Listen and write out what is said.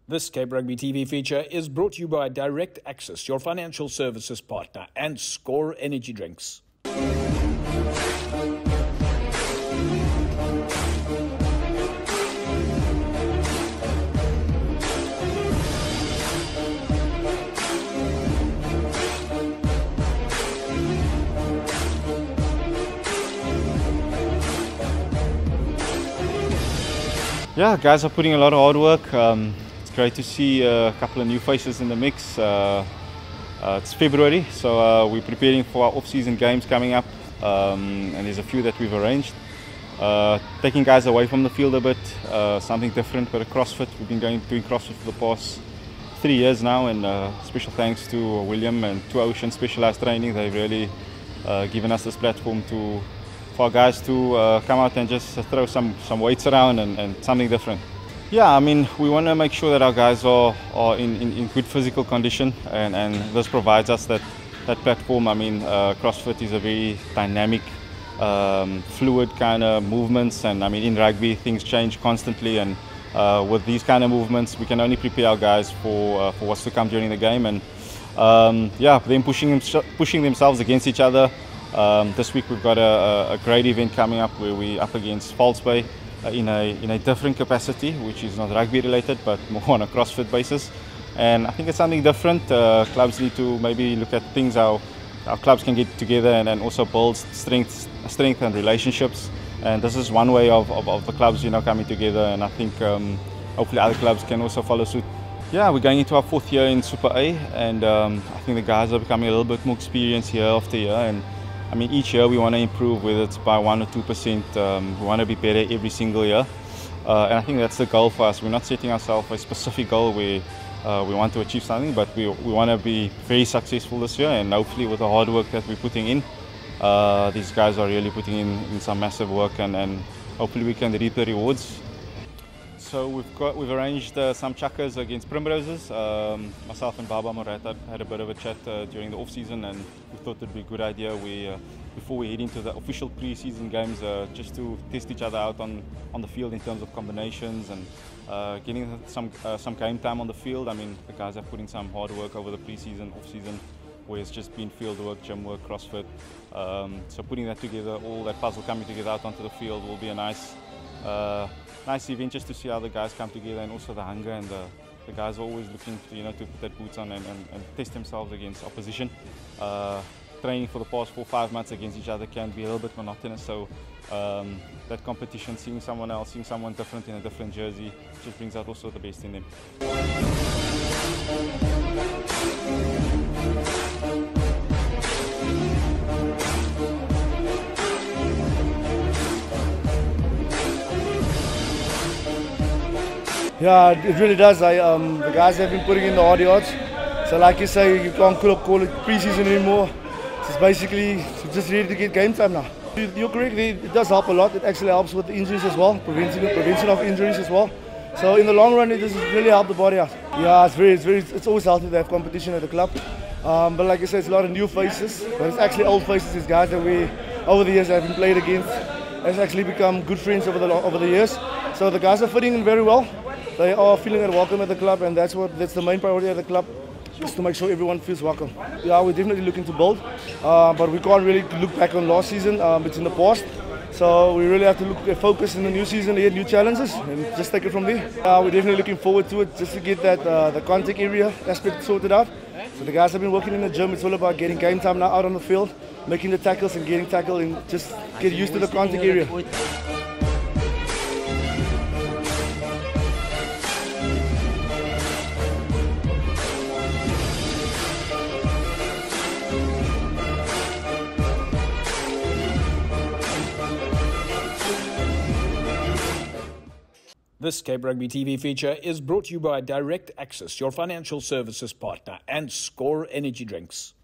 This Cape Rugby TV feature is brought to you by Direct Access, your financial services partner, and Score Energy Drinks. Yeah, guys are putting a lot of hard work. It's great to see a couple of new faces in the mix. It's February, so we're preparing for our off-season games coming up, and there's a few that we've arranged. Taking guys away from the field a bit, something different, but a CrossFit. We've been doing CrossFit for the past 3 years now, and special thanks to William and to Ocean Specialized Training. They've really given us this platform for our guys to come out and just throw some weights around and something different. Yeah, I mean, we want to make sure that our guys are in good physical condition, and this provides us that platform. I mean, CrossFit is a very dynamic, fluid kind of movements, and I mean, in rugby things change constantly, and with these kind of movements we can only prepare our guys for what's to come during the game, and yeah, them pushing themselves against each other. This week we've got a great event coming up where we're up against False Bay in a different capacity, which is not rugby related but more on a CrossFit basis. And I think it's something different. Clubs need to maybe look at things how clubs can get together and also build strength and relationships. And this is one way of the clubs, you know, coming together. And I think hopefully other clubs can also follow suit. Yeah, we're going into our 4th year in Super A, and I think the guys are becoming a little bit more experienced year after year. And I mean, each year we want to improve, whether it's by 1 or 2%. We want to be better every single year, and I think that's the goal for us. We're not setting ourselves a specific goal where we want to achieve something, but we want to be very successful this year, and hopefully with the hard work that we're putting in, these guys are really putting in some massive work, and hopefully we can reap the rewards. So we've arranged some chukkers against Primroses. Myself and Baba Morat had a bit of a chat during the off-season, and we thought it'd be a good idea before we head into the official pre-season games, just to test each other out on the field in terms of combinations and getting some game time on the field. I mean, the guys have put in some hard work over the pre-season, off-season, where it's just been field work, gym work, CrossFit. So putting that together, all that puzzle coming together out onto the field, will be a nice event just to see how the guys come together, and also the hunger, and the guys are always looking to, you know, to put their boots on and test themselves against opposition. Training for the past 4 or 5 months against each other can be a little bit monotonous, so that competition, seeing someone else, seeing someone different in a different jersey, just brings out also the best in them. Yeah, it really does. The guys have been putting in the hard yards. So like you say, you can't call it pre-season anymore. It's basically just ready to get game time now. You're correct, it does help a lot. It actually helps with the injuries as well, prevention of injuries as well. So in the long run, it does really help the body out. Yeah, it's always healthy to have competition at the club. But like I said, it's a lot of new faces, but it's actually old faces. These guys that we, over the years, have been played against, has actually become good friends over the years. So the guys are fitting in very well. They are feeling welcome at the club, and that's the main priority of the club, just to make sure everyone feels welcome. Yeah, we're definitely looking to build, but we can't really look back on last season. It's in the past, so we really have to look at focus in the new season, get new challenges, and just take it from there. We're definitely looking forward to it, just to get that the contact area aspect sorted out. So the guys have been working in the gym. It's all about getting game time now out on the field, making the tackles and getting tackled, and just get used to the contact area. This Cape Rugby TV feature is brought to you by Direct Access, your financial services partner, and Score Energy Drinks.